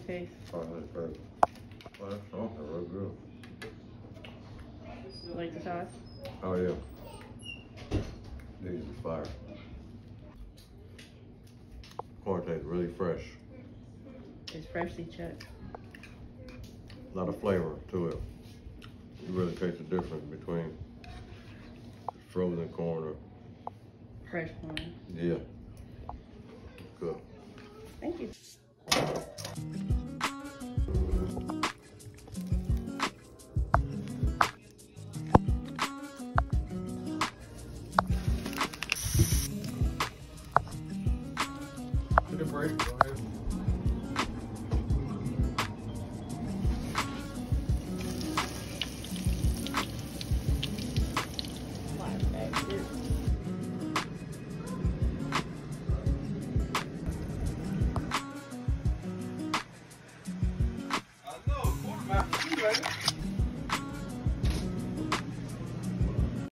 taste? Parsley first. Oh, that's something real good. Like the sauce? Oh yeah. These are fire. Corn tastes really fresh. It's freshly chucked. A lot of flavor to it. You really taste the difference between frozen corn or Fresh corn. yeah. Good. Thank you. Take a break. Go ahead. I know, quarterback, you ready?